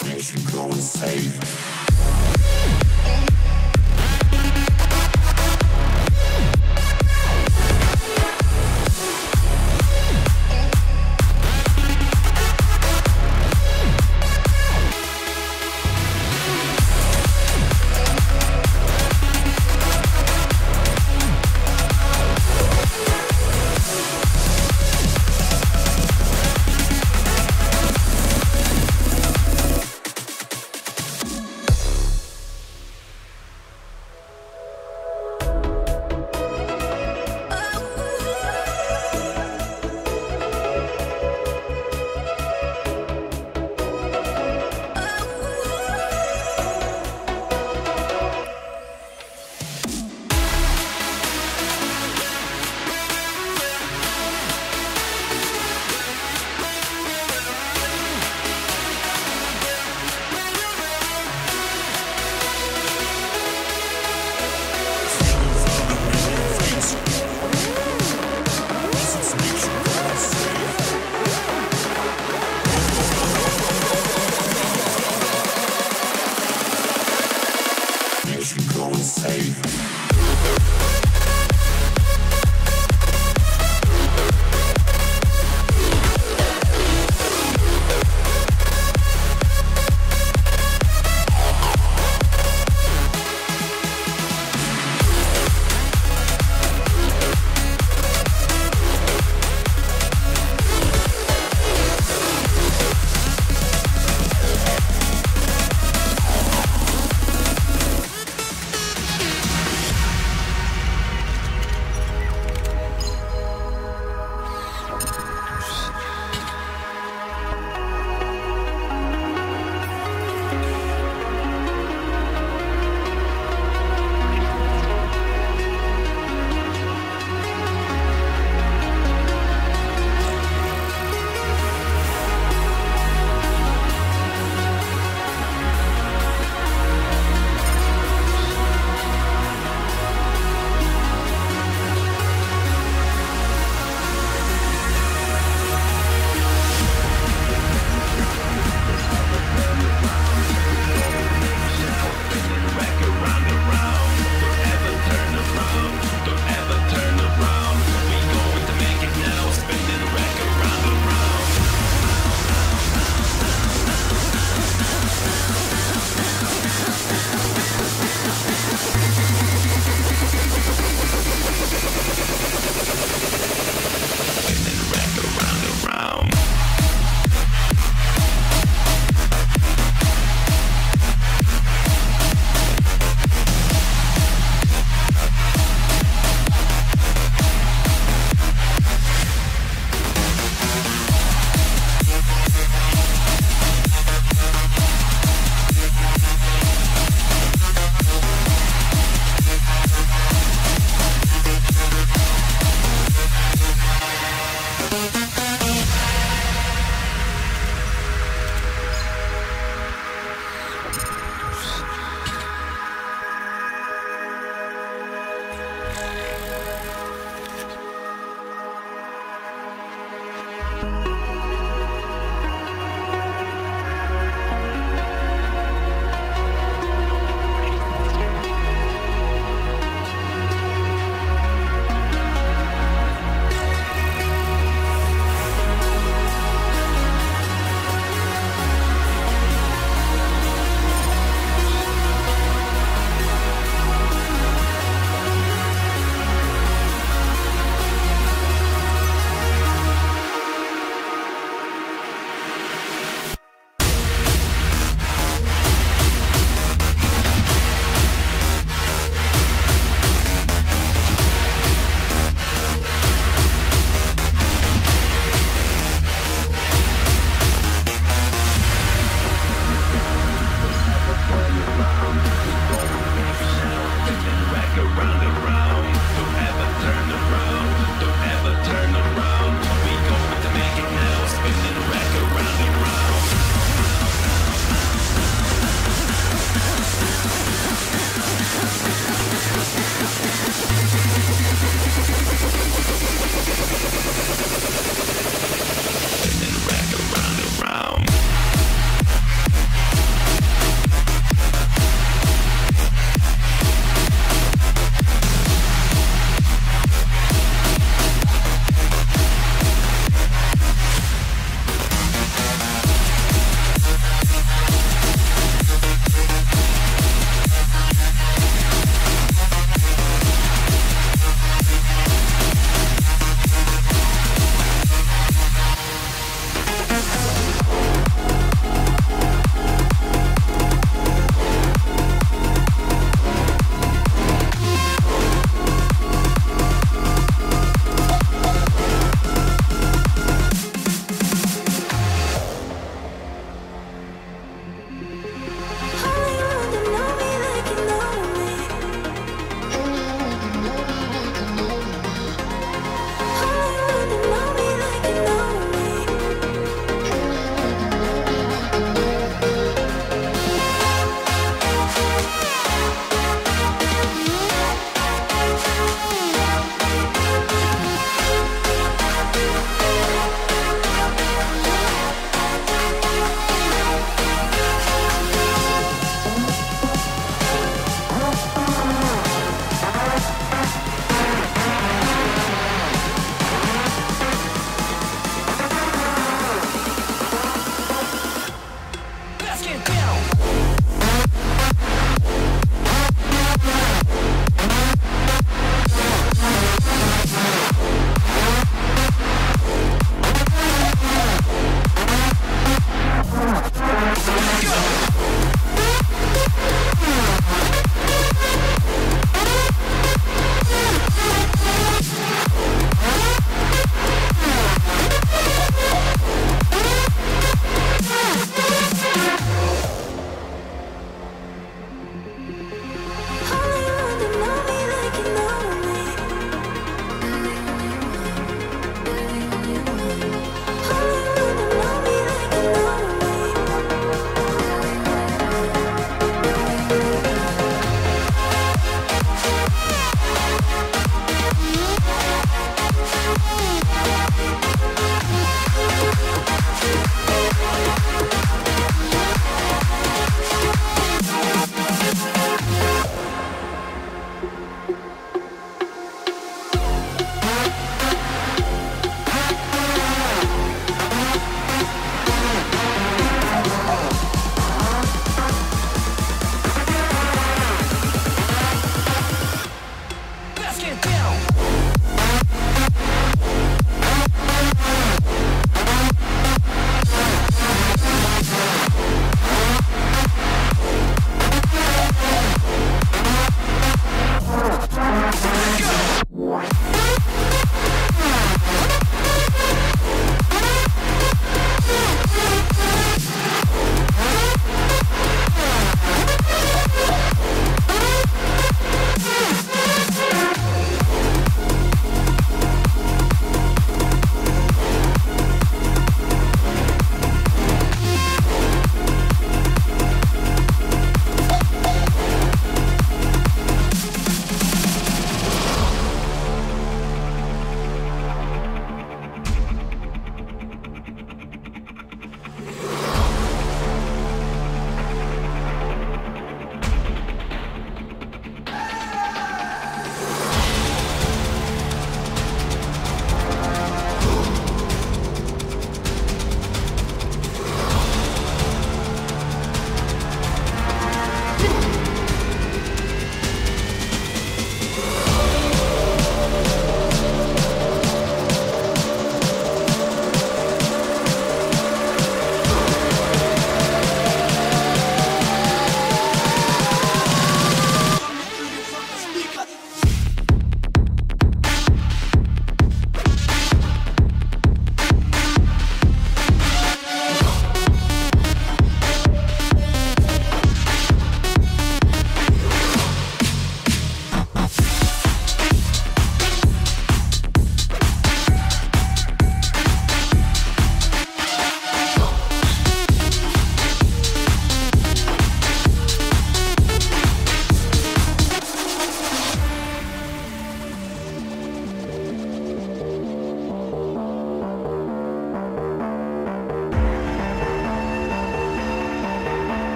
Nation go and save.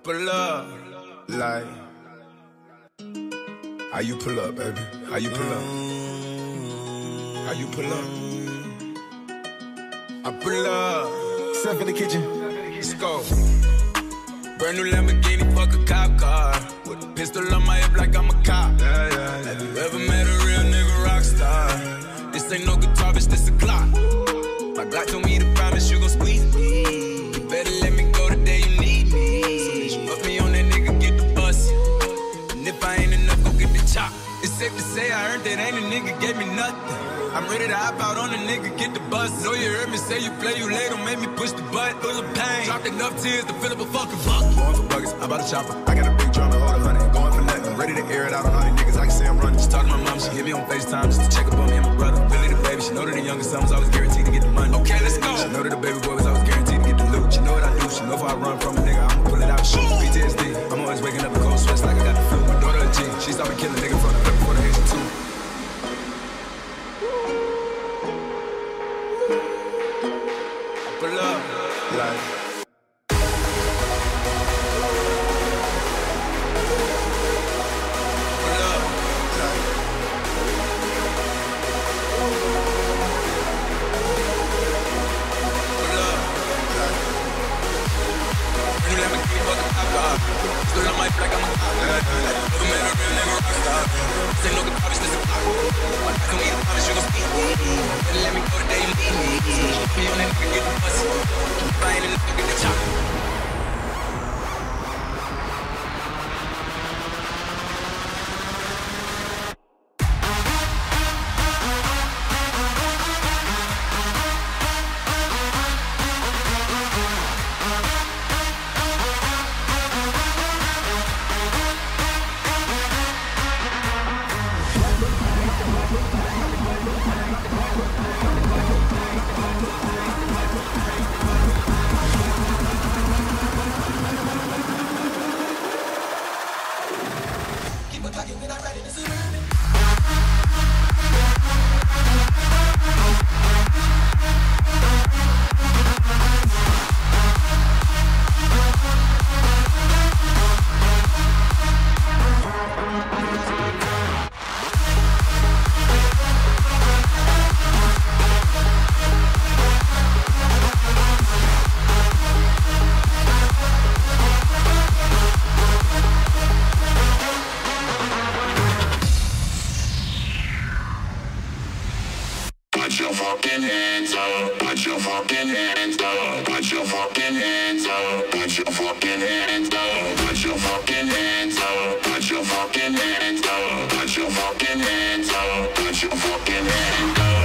pull up, like. How you pull up, baby? How you pull up? How you pull up? I pull up. Step in the kitchen. Let's go. Brand new Lamborghini, fuck a cop car. With a pistol on my hip like I'm a cop. Have you ever met a real nigga rock star? This ain't no guitar, bitch, this a Glock. My Glock told me to promise you gon' squeeze me. You better let me go the day you need me. So bitch, fuck me on that nigga, get the bus. And if I ain't enough, go get the chop. It's safe to say I earned it, ain't a nigga gave me nothing. I'm ready to hop out on a nigga, get the bus. Know you heard me say you play, you late, don't make me push the butt. Full of pain, dropped enough tears to fill up a fucking buck. Going for buggers, I'm about to chopper. I got a big drum to hold 100, going for nothing. Ready to air it out on all these niggas, I can say I'm running. Just talk to my mom, she hit me on FaceTime just to check up on me and my brother. Really the baby, she know that the youngest son was always guaranteed to get the money. Okay, let's go. She know that the baby boy was always guaranteed to get the loot. She know what I do, she know if I run from a nigga, I'ma pull it out and shoot. PTSD, I'm always waking up in cold sweats like I got the flu. My daughter a G, she saw me kill a nigga from the clip before the age of 2. Pull up, like. Pull up, like. Pull up, like. You let me keep fucking top dog. Still on my flag, I'm a cop. Never met a real nigga rock star. This ain't no good promise, this a clock. One night, me to promise you gon' speak me. Better let me go the day you need me. Me on that nigga, get the bus. If I ain't enough, get the chop. Put your fucking hands up, put your fucking hands up, put your fucking hands up, put your fucking hands up, put your fucking hands up, put your fucking hands up, put your fucking hands up, put your fucking hands up.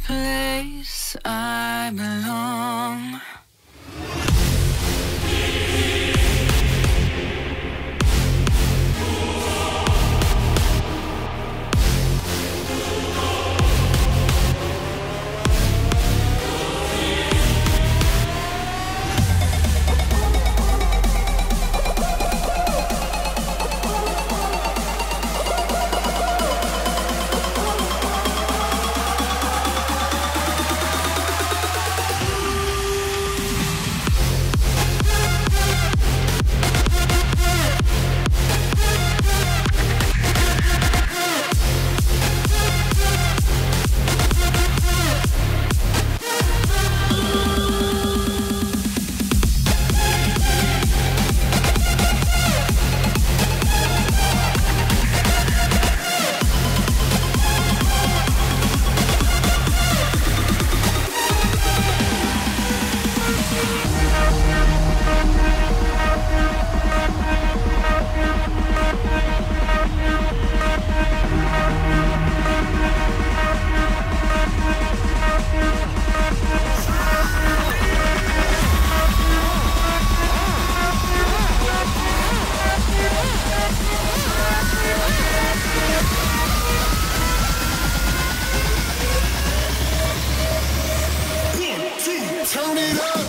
place I belong. Turn it up.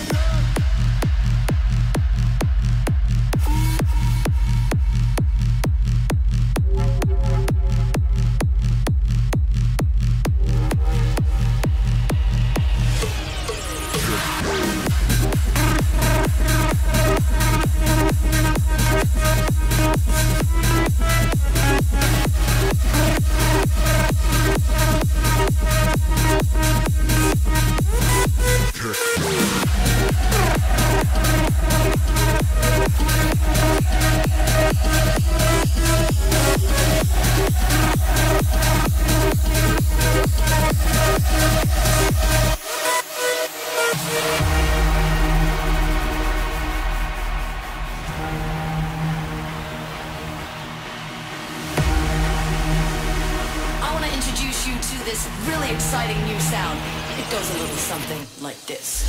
Introduce you to this really exciting new sound. It goes a little something like this.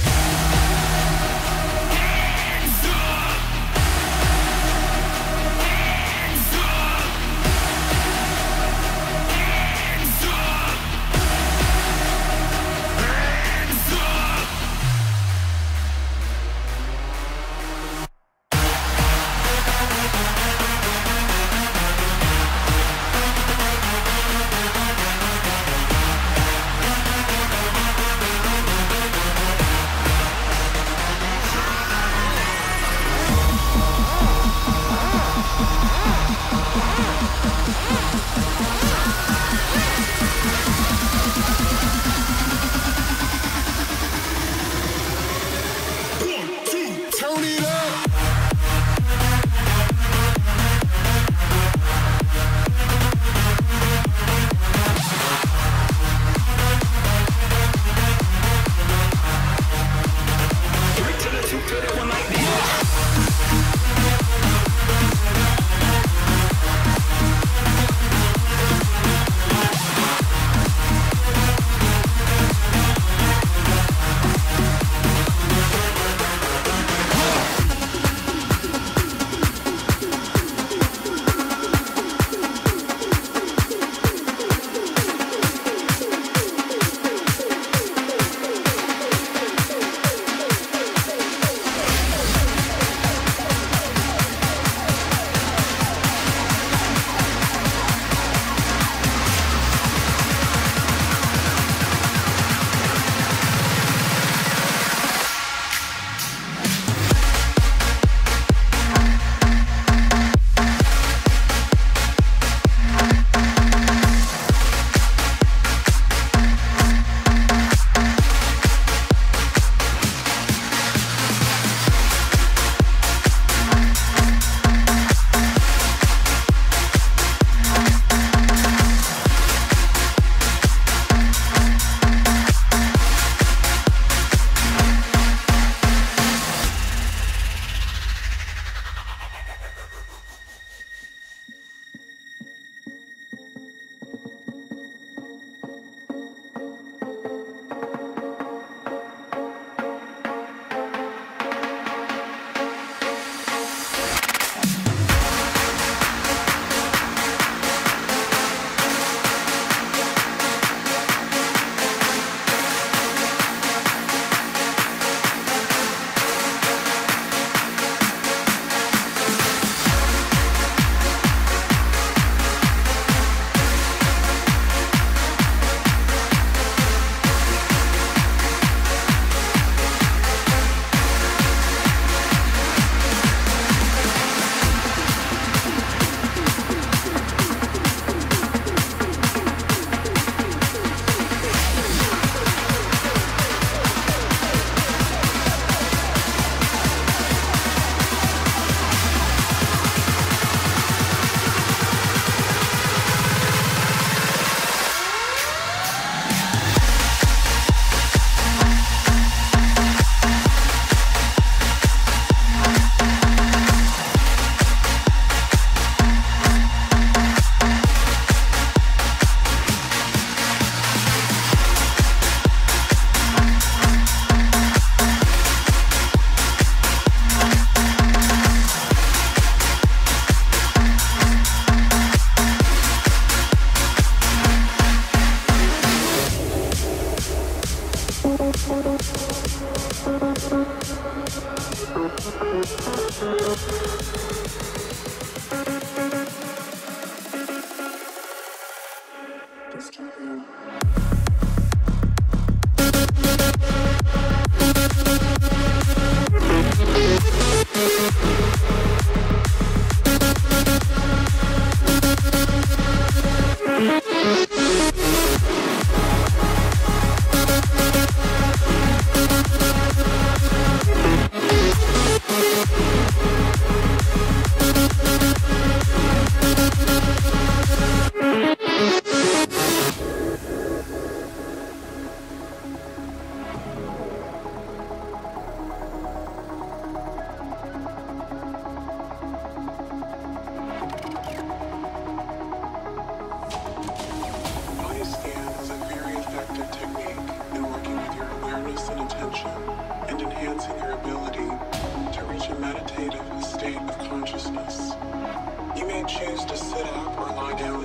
consciousness. You may choose to sit up or lie down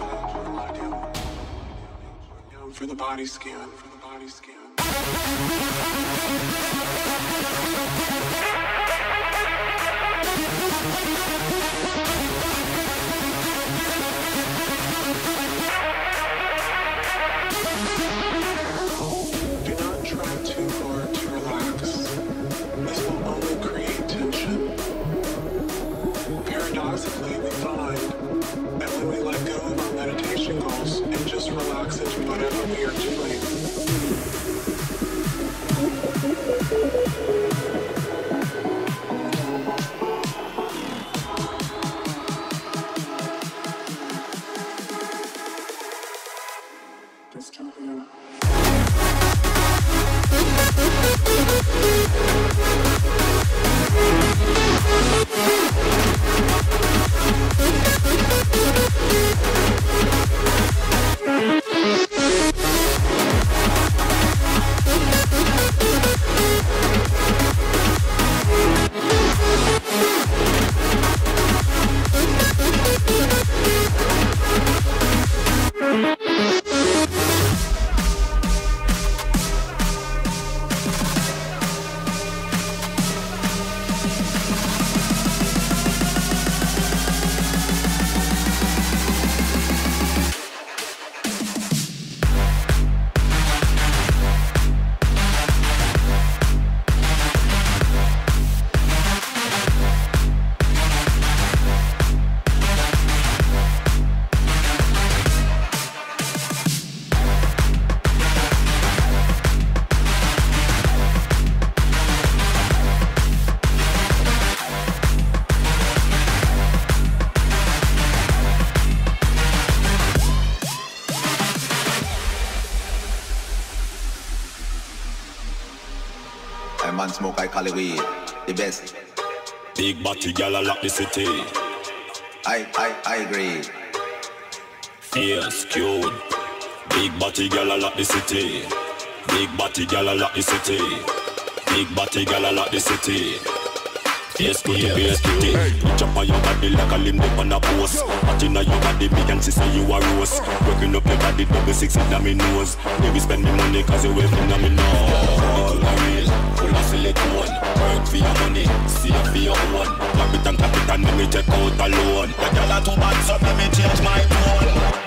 for the body scan. Do not try too hard to relax. This will only create tension. Paradoxically, we find that when we let go of our meditation goals and just relax into whatever we are doing, dystopia. Man smoke, I call it weed, the best. Big body gal a lock the city. I agree. Fierce, cute. Big body gal a lock the city. Big body gal a lock the city. Big body gal a lock the city. Face to the base to the Reach up on your body like a limb dip on a post. But inna your body me and she say you a rose. Working up your body double six inna me nose. Baby spend me money cause you waving inna me nose. Little a real, full of silicone. Work for your money, save for your own. Clap it and clap it and let me take out a loan. The girl a too bad so let me change my tone.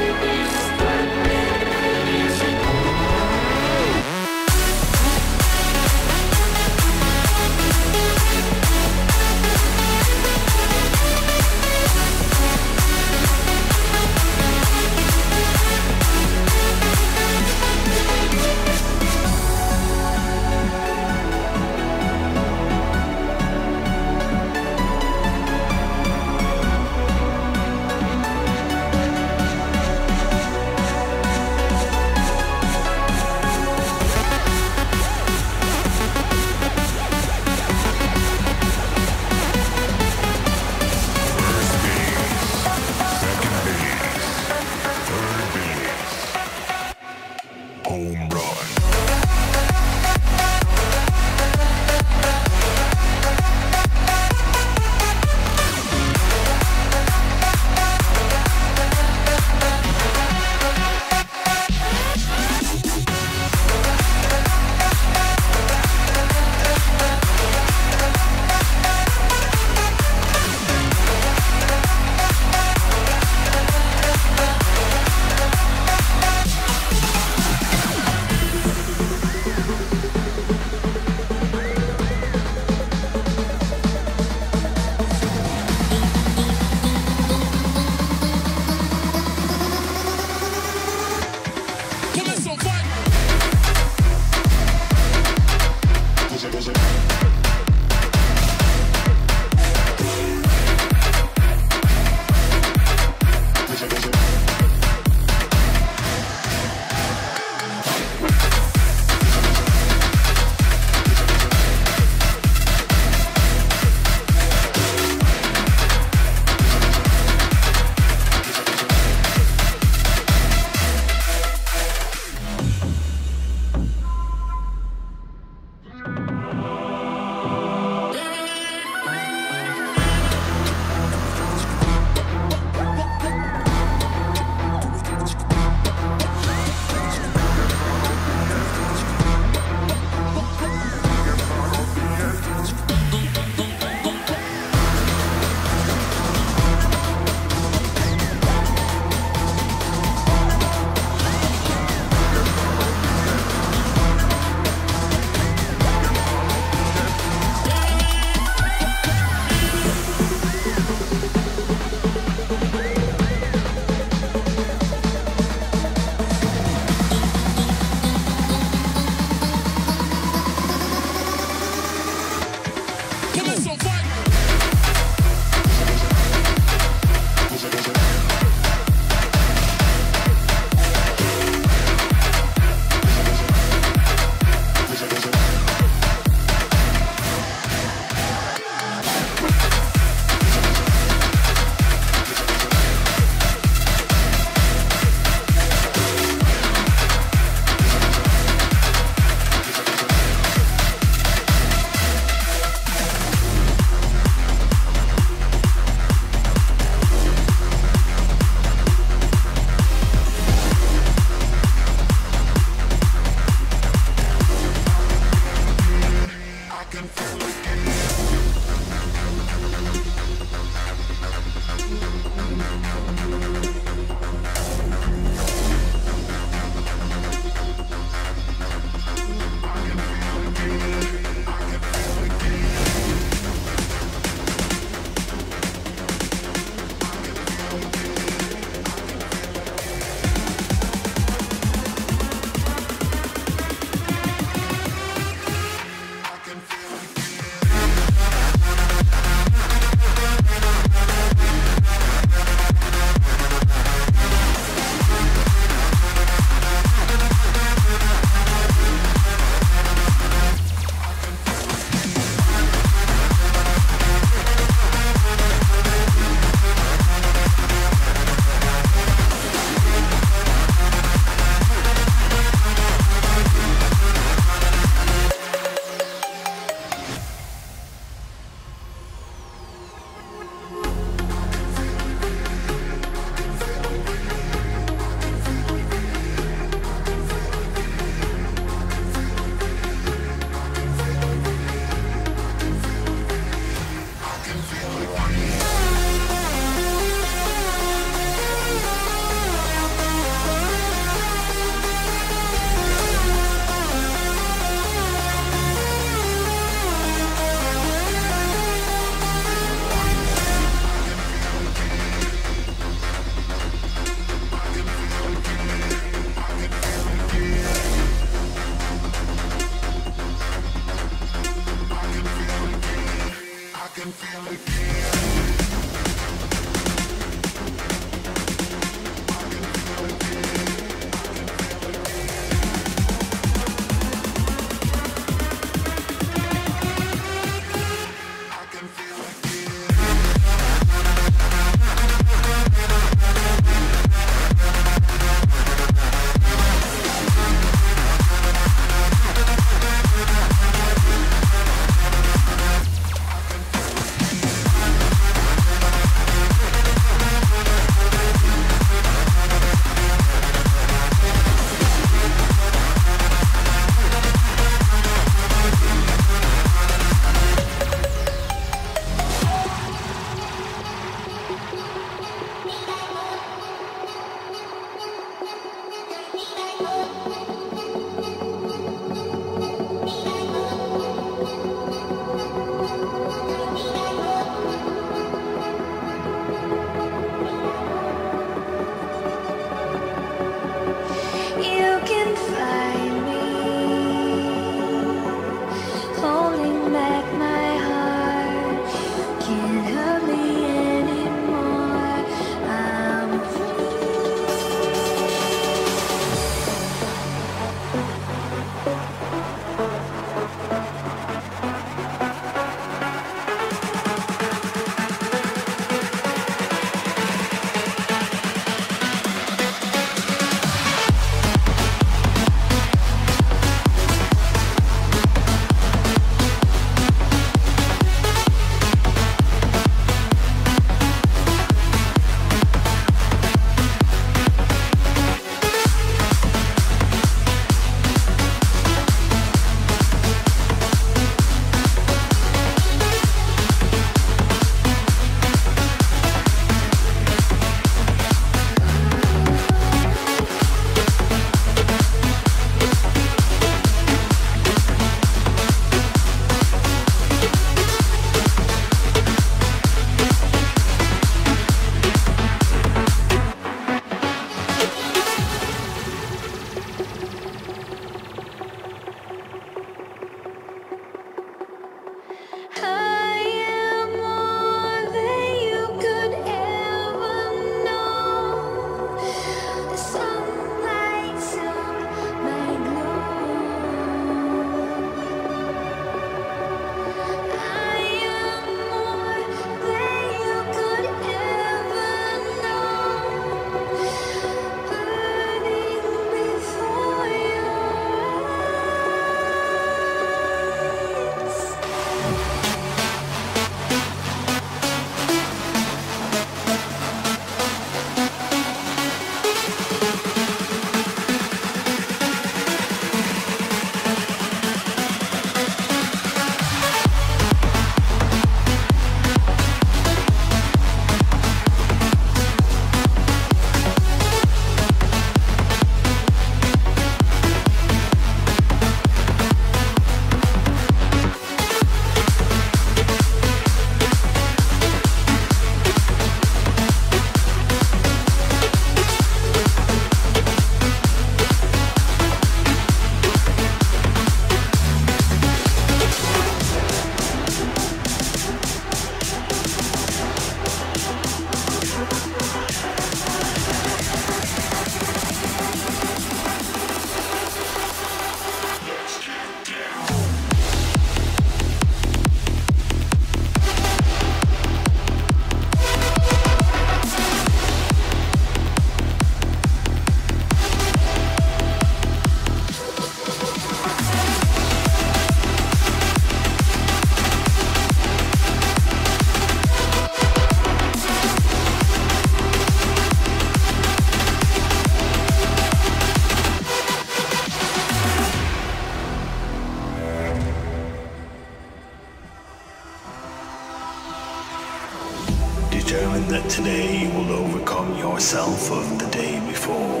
Determine that today you will overcome yourself of the day before.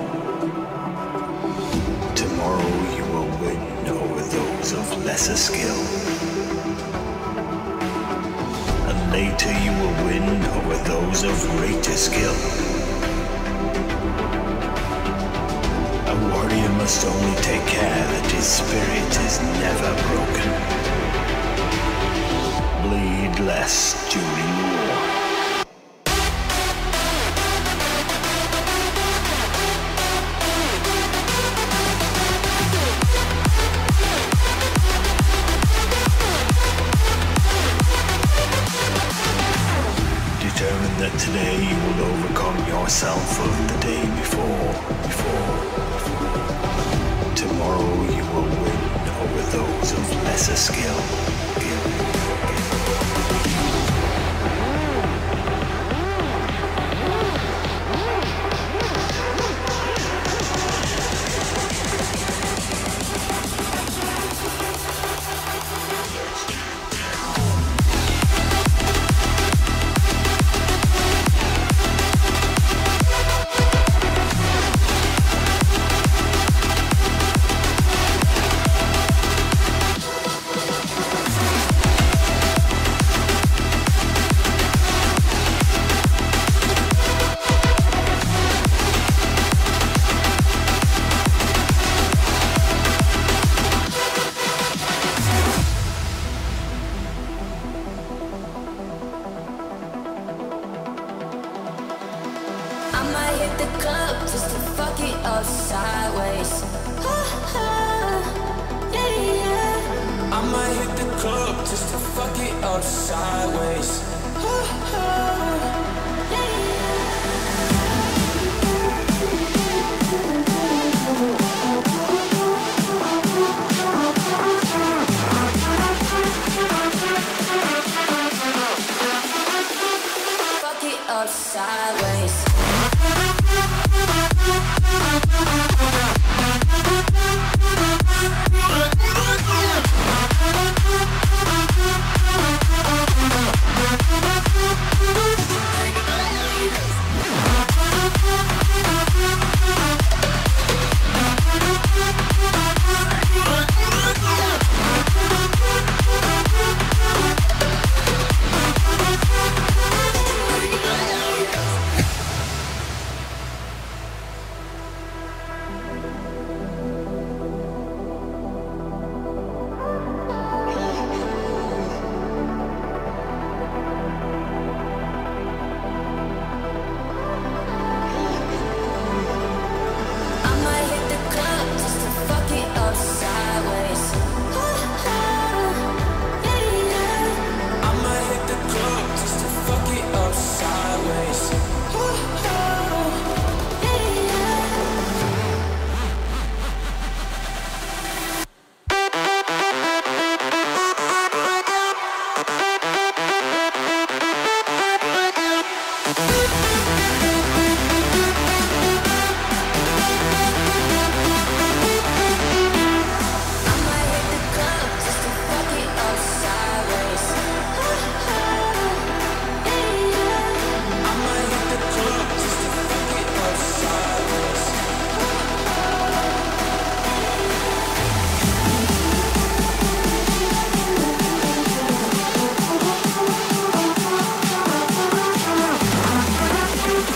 Tomorrow you will win over those of lesser skill. And later you will win over those of greater skill. A warrior must only take care that his spirit is never broken. Bleed less during war. Determine that today you will overcome yourself of the day before. Tomorrow you will win over those of lesser skill.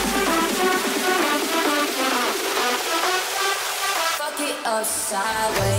Sideways.